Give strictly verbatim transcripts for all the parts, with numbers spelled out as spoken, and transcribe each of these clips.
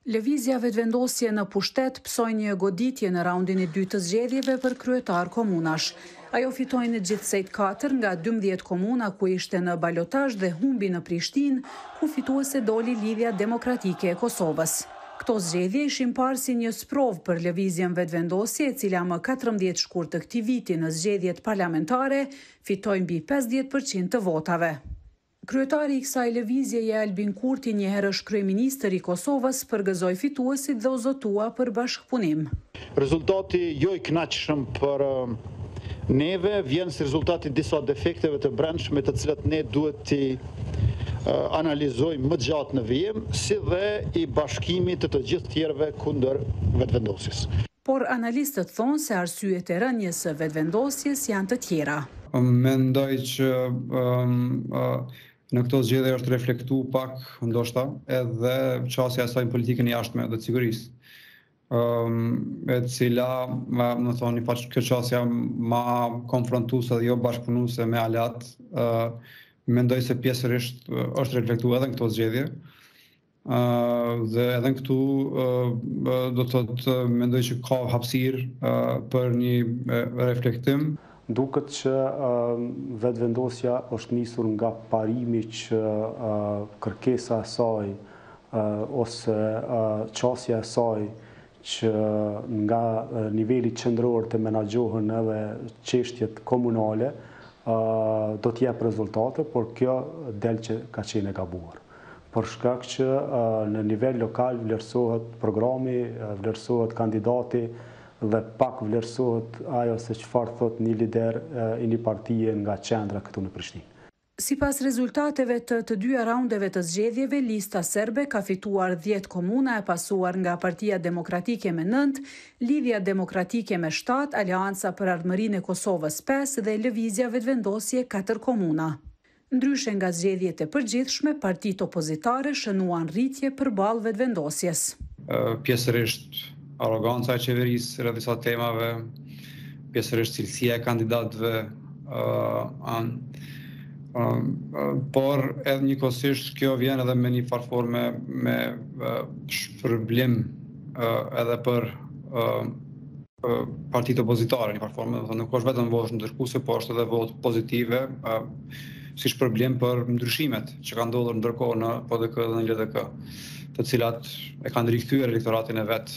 Lëvizja vetëvendosje në pushtet psoi një goditje në raundin e dytë të zgjedhjeve për kryetar komunash. Ajo fitoi në gjithsejt katër nga dymbëdhjetë komuna ku ishte në balotazh dhe humbi në Prishtinë, ku fituese doli Lidhja Demokratike e Kosovës. Këto zgjedhje ishin parë si një sprovë për lëvizjen vetëvendosje, e cila më katërmbëdhjetë shkurt të këtij viti në zgjedhjet parlamentare fitoi mbi pesëdhjetë përqind të votave. Kryetari i kësaj lëvizjeje Albin Kurti, njëherë është kryeministër i Kosovës, përgëzoi fituesit dhe u zotua për bashkëpunim. Rezultati jo i kënaqshëm për neve vjen si rezultati i disa defekteve të brendshme të cilat ne duhet t'i analizojmë më gjatë në vijim, si dhe i bashkimit të të gjithë tjerëve kundër vetëvendosjes. Por analistët thonë se arsyet e rënies së vetëvendosjes janë të tjera. Mendoj që um, uh, në këto zgjedhje është reflektu pak, ndoshta, edhe qasja e saj në politikën jashtme dhe të sigurisë. Um, e cila, më thoni, pa kjo qasja ma konfrontuese dhe jo bashkëpunuese me alat, uh, mendoj se pjesërisht uh, është reflektu edhe në këto zgjedhje. Uh, dhe edhe në këtu uh, do të të mendoj që ka hapësirë uh, për një uh, reflektim. Duket që uh, vetëvendosja është nisur nga parimi që uh, kërkesa e saj uh, ose uh, qasja e saj që nga uh, niveli qendror të menaxhohen edhe çështjet komunale uh, do të jap rezultate, por kjo del që ka qenë e gabuar. Për shkak që uh, në nivel lokal vlerësohet programi, uh, vlerësohet kandidati, dhe pak vlerësohet ajo se çfarë thot një lider i një partie nga qendra këtu në Prishtinë. Sipas rezultateve të të dyja raundeve të zgjedhjeve, lista serbe ka fituar dhjetë komuna, e pasuar nga Partia Demokratike me nëntë, Lidhja Demokratike me shtatë, Aleanca për Ardhmërinë e Kosovës pesë dhe Lëvizja Vetëvendosje katër komuna. Ndryshe nga zgjedhjet e përgjithshme, partitë opozitare shënuan rritje përballë vetëvendosjes. Uh, Pjesërisht arroganca e qeverisë rreth disa temave, pjesërisht cilësia e kandidatëve, uh, an, uh, uh, por edhe njëkohësisht kjo vjen edhe me një farë forme me uh, shpërblim uh, edhe për uh, uh, partitë opozitare, një farë forme, nuk është vetëm votë ndërkuese, por është edhe votë pozitive, uh, si shpërblim për ndryshimet që kanë ndodhur ndërkohë në P D K dhe në L D K, të cilat e kanë rikthyer elektoratin e vet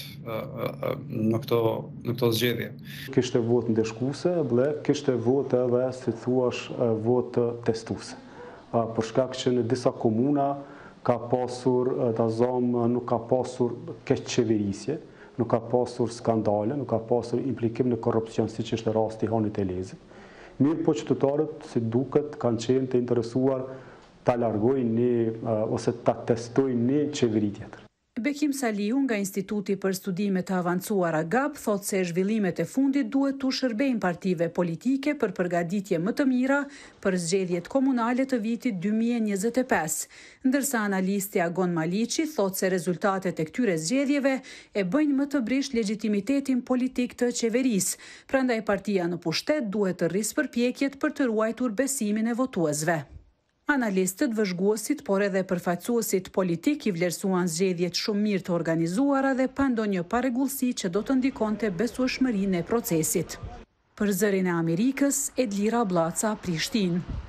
në këto në këto zgjedhje. Kishte votë ndeshkuese dhe kishte votë edhe, si thuash, votë testuese. Për shkak që në disa komuna ka pasur, ta zom, nuk ka pasur keq qeverisje, nuk ka pasur skandale, nuk ka pasur implikim në korrupsion, siç është rasti i Hanit Elezit. Mirë po qytetarët, si duket, kanë qenë të interesuar ta largojnë një, ose ta testojnë një qeveri tjetër. Bekim Saliu nga Instituti për Studime të Avancuara G A P thotë se zhvillimet e fundit duhet t'u shërbejnë partive politike për përgatitje më të mira për zgjedhjet komunale të vitit dy mijë e njëzet e pesë, ndërsa analisti Agon Maliqi thotë se rezultatet e këtyre zgjedhjeve e bëjnë më të brisht legitimitetin politik të qeverisë, prandaj partia në pushtet duhet të rrisë përpjekjet për të ruajtur besimin e votuesve. Analistët, vëzhguesit, por edhe përfaqësuesit politik i vlerësuan zgjedhjet shumë mirë të organizuara dhe pa ndonjë parregullsi që do të ndikonte besueshmërinë e procesit. Për Zërin e Amerikës, Edlira Blaca, Prishtinë.